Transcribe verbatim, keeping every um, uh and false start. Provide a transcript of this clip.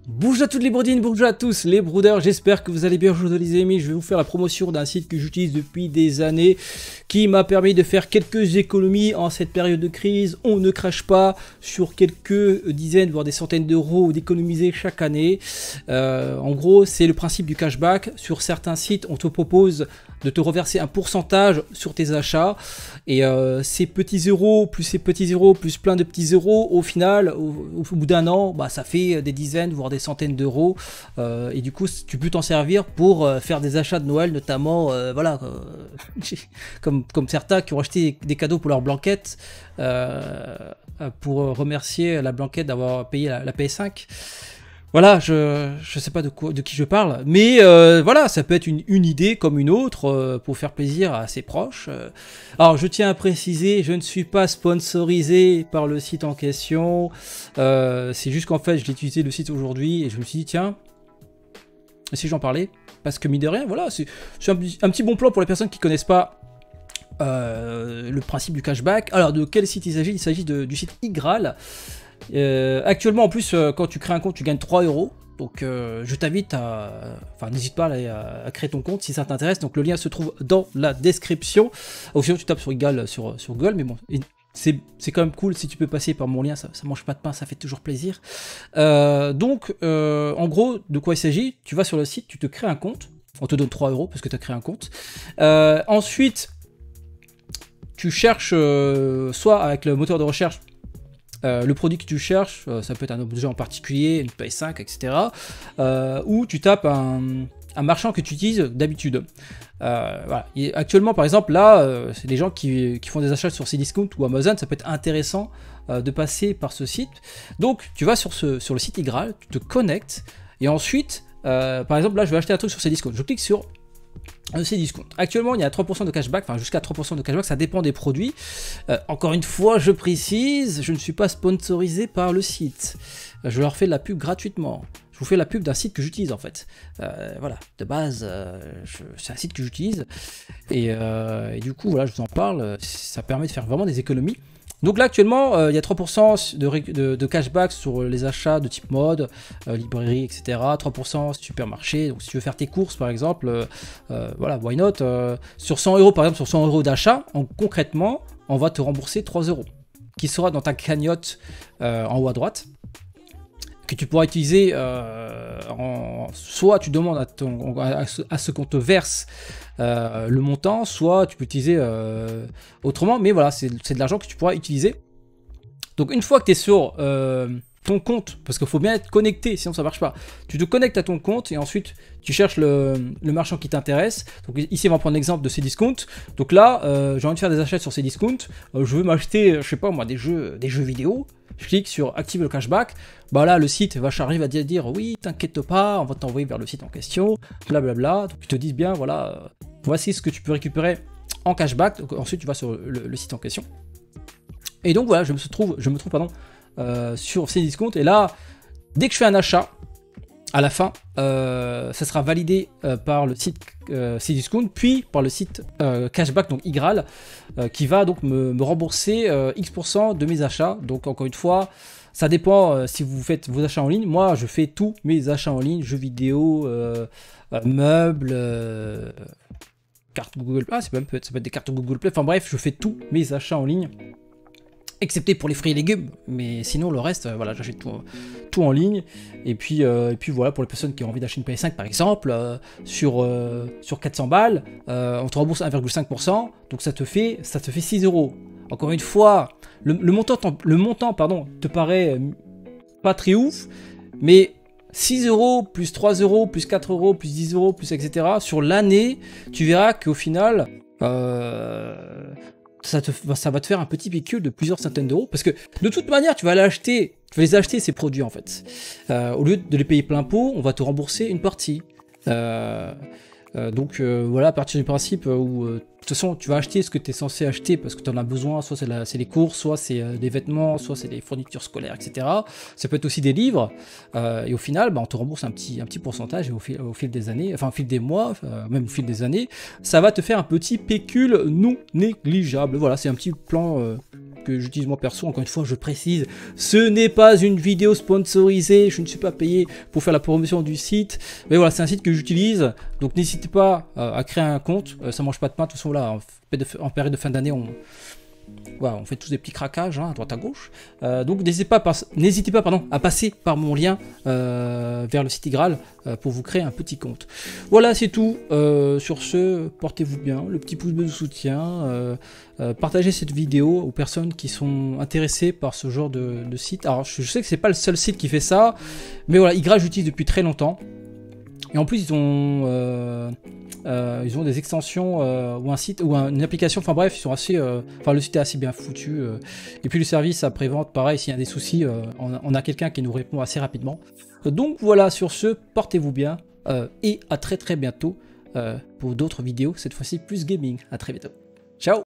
Bonjour à toutes les broudines, bonjour à tous les broudeurs, j'espère que vous allez bien aujourd'hui les amis. Je vais vous faire la promotion d'un site que j'utilise depuis des années, qui m'a permis de faire quelques économies en cette période de crise. On ne crache pas sur quelques dizaines voire des centaines d'euros d'économiser chaque année. Euh, en gros c'est le principe du cashback. Sur certains sites on te propose de te reverser un pourcentage sur tes achats et euh, ces petits euros plus ces petits euros plus plein de petits euros au final au, au bout d'un an bah, ça fait des dizaines voire des centaines d'euros euh, et du coup tu peux t'en servir pour euh, faire des achats de Noël notamment euh, voilà euh, comme, comme certains qui ont acheté des cadeaux pour leur blanquette euh, pour remercier la blanquette d'avoir payé la, la P S cinq. Voilà, je ne sais pas de, quoi, de qui je parle, mais euh, voilà, ça peut être une, une idée comme une autre euh, pour faire plaisir à ses proches. Euh, alors, je tiens à préciser, je ne suis pas sponsorisé par le site en question. Euh, c'est juste qu'en fait, je l'ai utilisé le site aujourd'hui et je me suis dit, tiens, si j'en parlais, parce que mine de rien, voilà, c'est un, un petit bon plan pour les personnes qui ne connaissent pas euh, le principe du cashback. Alors, de quel site il s'agit? Il s'agit du site iGraal. Euh, actuellement en plus euh, quand tu crées un compte tu gagnes trois euros, donc euh, je t'invite à, enfin n'hésite pas à, à créer ton compte si ça t'intéresse, donc le lien se trouve dans la description, ou sinon tu tapes sur iGraal sur, sur Google, mais bon c'est quand même cool si tu peux passer par mon lien, ça, ça mange pas de pain, ça fait toujours plaisir. Euh, donc euh, en gros de quoi il s'agit, tu vas sur le site, tu te crées un compte, on te donne trois euros parce que tu as créé un compte, euh, ensuite tu cherches euh, soit avec le moteur de recherche Euh, le produit que tu cherches, euh, ça peut être un objet en particulier, une P S cinq, et cetera. Euh, ou tu tapes un, un marchand que tu utilises d'habitude. Euh, voilà. Et actuellement, par exemple, là, euh, c'est des gens qui, qui font des achats sur Cdiscount ou Amazon, ça peut être intéressant euh, de passer par ce site. Donc, tu vas sur, ce, sur le site iGraal, tu te connectes, et ensuite, euh, par exemple, là, je vais acheter un truc sur Cdiscount. Je clique sur Cdiscount. Actuellement, il y a trois pour cent de cashback, enfin jusqu'à trois pour cent de cashback, ça dépend des produits. Euh, encore une fois, je précise, je ne suis pas sponsorisé par le site. Je leur fais de la pub gratuitement. Je vous fais la pub d'un site que j'utilise en fait. Euh, voilà, de base, euh, c'est un site que j'utilise. Et, euh, et du coup, voilà, je vous en parle. Ça permet de faire vraiment des économies. Donc là actuellement euh, il y a trois pour cent de, de, de cashback sur les achats de type mode, euh, librairie, et cetera. trois pour cent supermarché, donc si tu veux faire tes courses par exemple, euh, euh, voilà, why not. Euh, sur cent euros par exemple, sur cent euros d'achat, concrètement on va te rembourser trois euros, qui sera dans ta cagnotte euh, en haut à droite, que tu pourras utiliser, euh, en, soit tu demandes à, ton, à, ce, à ce qu'on te verse euh, le montant, soit tu peux utiliser euh, autrement, mais voilà, c'est de l'argent que tu pourras utiliser. Donc une fois que tu es sur euh, ton compte, parce qu'il faut bien être connecté, sinon ça marche pas, tu te connectes à ton compte et ensuite tu cherches le, le marchand qui t'intéresse. Donc ici on va prendre l'exemple de Cdiscount. Donc là, euh, j'ai envie de faire des achats sur Cdiscount, euh, je veux m'acheter, je sais pas moi, des jeux, des jeux vidéo. Je clique sur active le cashback, bah là le site va arriver à dire oui t'inquiète pas, on va t'envoyer vers le site en question, blablabla. Donc ils te disent bien voilà, euh, voici ce que tu peux récupérer en cashback. Donc ensuite tu vas sur le, le site en question. Et donc voilà, je me trouve, je me trouve pardon, euh, sur Cdiscount, et là dès que je fais un achat, à la fin, euh, ça sera validé euh, par le site euh, Cdiscount, puis par le site euh, cashback, donc iGraal, euh, qui va donc me, me rembourser euh, X pour cent de mes achats. Donc encore une fois, ça dépend euh, si vous faites vos achats en ligne. Moi, je fais tous mes achats en ligne, jeux vidéo, euh, euh, meubles, euh, cartes Google Play, ah, ça peut être des cartes Google Play. Enfin bref, je fais tous mes achats en ligne, excepté pour les fruits et légumes, mais sinon le reste, euh, voilà, j'achète tout, tout en ligne. Et puis, euh, et puis voilà, pour les personnes qui ont envie d'acheter une P S cinq par exemple, euh, sur, euh, sur quatre cents balles, euh, on te rembourse un virgule cinq pour cent, donc ça te fait, ça te fait six euros. Encore une fois, le, le montant, le montant pardon, te paraît euh, pas très ouf, mais six euros, plus trois euros, plus quatre euros, plus dix euros, plus et cetera. Sur l'année, tu verras qu'au final, euh, Ça, te, ça va te faire un petit pécule de plusieurs centaines d'euros, parce que de toute manière tu vas aller acheter, tu vas les acheter ces produits en fait. Euh, au lieu de les payer plein pot, on va te rembourser une partie. Euh, euh, donc euh, voilà, à partir du principe où euh, de toute façon tu vas acheter ce que tu es censé acheter parce que tu en as besoin, soit c'est les courses, soit c'est euh, des vêtements, soit c'est des fournitures scolaires, et cetera. Ça peut être aussi des livres, euh, et au final bah, on te rembourse un petit, un petit pourcentage, et au fil, au fil des années, enfin au fil des mois, euh, même au fil des années, ça va te faire un petit pécule non négligeable. Voilà, c'est un petit plan euh, que j'utilise moi perso. Encore une fois, je précise, ce n'est pas une vidéo sponsorisée, je ne suis pas payé pour faire la promotion du site. Mais voilà, c'est un site que j'utilise, donc n'hésitez pas euh, à créer un compte, euh, ça mange pas de pain. De toute façon, là, en, en période de fin d'année, on... Voilà, on fait tous des petits craquages hein, à droite à gauche. Euh, donc n'hésitez pas, n'hésitez pas pardon, à passer par mon lien euh, vers le site Graal euh, pour vous créer un petit compte. Voilà, c'est tout. Euh, sur ce, portez-vous bien. Le petit pouce bleu de soutien. Euh, euh, partagez cette vidéo aux personnes qui sont intéressées par ce genre de, de site. Alors je, je sais que c'est pas le seul site qui fait ça, mais voilà, Graal j'utilise depuis très longtemps. Et en plus ils ont euh, Euh, ils ont des extensions euh, ou un site ou un, une application, enfin bref, ils sont assez, euh, enfin le site est assez bien foutu. Euh, et puis le service après-vente, pareil, s'il y a des soucis, euh, on, on a quelqu'un qui nous répond assez rapidement. Euh, donc voilà, sur ce, portez-vous bien euh, et à très très bientôt euh, pour d'autres vidéos, cette fois-ci plus gaming. À très bientôt. Ciao!